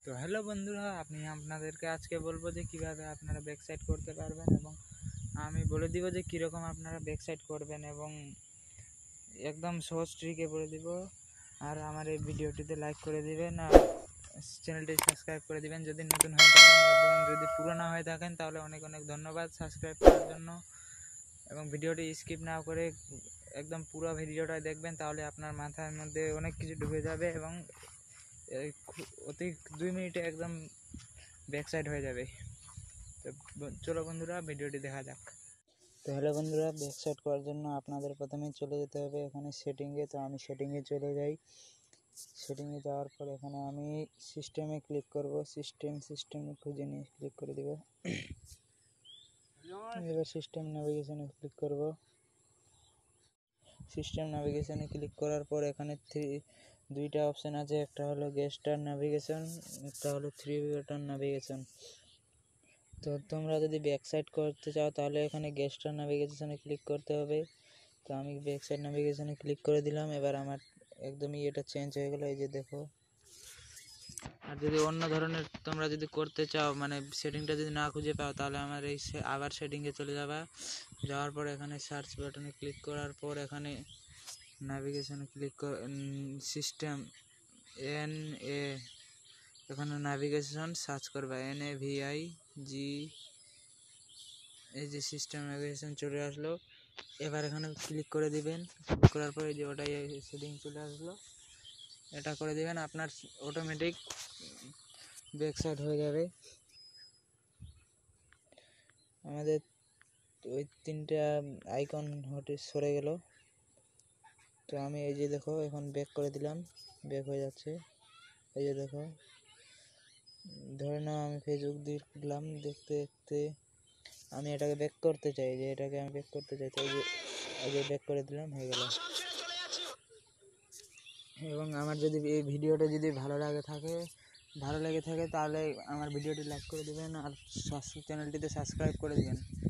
তো হ্যালো বন্ধুরা, আপনাদেরকে আজকে বলবো যে কিভাবে আপনারা ব্যাকসাইড করতে পারবেন, এবং আমি বলে দিব যে কীরকম আপনারা ব্যাকসাইড করবেন, এবং একদম সহজ ট্রিকে বলে দিব। আর আমার এই ভিডিওটিতে লাইক করে দিবেন আর চ্যানেলটি সাবস্ক্রাইব করে দিবেন যদি নতুন হয়ে থাকেন, এবং যদি পুরনো হয়ে থাকেন তাহলে অনেক অনেক ধন্যবাদ সাবস্ক্রাইব করার জন্য। এবং ভিডিওটি স্কিপ না করে একদম পুরো ভিডিওটা দেখবেন, তাহলে আপনার মাথার মধ্যে অনেক কিছু ঢুকে যাবে এবং অতি 2 মিনিটে একদম ব্যাকসাইড হয়ে যাবে। তো চলো বন্ধুরা, ভিডিওটি দেখা যাক। তো হ্যালো বন্ধুরা, ব্যাকসাইড করার জন্য আপনাদের প্রথমে চলে যেতে হবে এখানে সেটিংয়ে। তো আমি সেটিংয়ে চলে যাই। সেটিংয়ে যাওয়ার পর এখানে আমি সিস্টেমে ক্লিক করব। সিস্টেমে খুঁজে নিয়ে ক্লিক করে দেব। এবার সিস্টেম নেভিগেশনে ক্লিক করব। সিস্টেম নেভিগেশনে ক্লিক করার পর এখানে দুইটা অপশান আছে, একটা হলো গেস্টার নেভিগেশন, একটা হলো 3 বাটন নেভিগেশন। তো তোমরা যদি ব্যাকসাইড করতে চাও তাহলে এখানে গেস্টার নেভিগেশনে ক্লিক করতে হবে। তো আমি ব্যাকসাইড নেভিগেশনে ক্লিক করে দিলাম। এবার আমার একদমই এটা চেঞ্জ হয়ে গেল, এই যে দেখো। আর যদি অন্য ধরনের তোমরা যদি করতে চাও, মানে সেটিংটা যদি না খুঁজে পাও, তাহলে আমার এই আবার সেটিংয়ে চলে যাওয়ার পর এখানে সার্চ বাটনে ক্লিক করার পর এখানে নেভিগেশনে ক্লিক সিস্টেম এখানে নেভিগেশন সার্চ করবা NAVIG, এই যে সিস্টেম নেভিগেশন চলে আসলো। এবার এখানে ক্লিক করে দিবেন। ক্লিক করার পরে যে ওটাই সেটিং চলে আসলো, এটা করে দিবেন, আপনার অটোমেটিক ব্যাকসাইড হয়ে যাবে। আমাদের ওই 3টা আইকন সরে গেল। তো আমি এই যে দেখো এখন ব্যাক করে দিলাম, ব্যাক হয়ে যাচ্ছে। এই যে দেখো, ধরে নাও আমি ফেসবুক দিলাম, দেখতে দেখতে আমি এটাকে ব্যাক করতে চাই, যে এটাকে আমি ব্যাক করতে চাই। তো এই যে ব্যাক করে দিলাম, হয়ে গেল। এবং আমার যদি এই ভিডিওটা যদি ভালো লেগে থাকে তাহলে আমার ভিডিওটি লাইক করে দেবেন আর চ্যানেলটিতে সাবস্ক্রাইব করে দেবেন।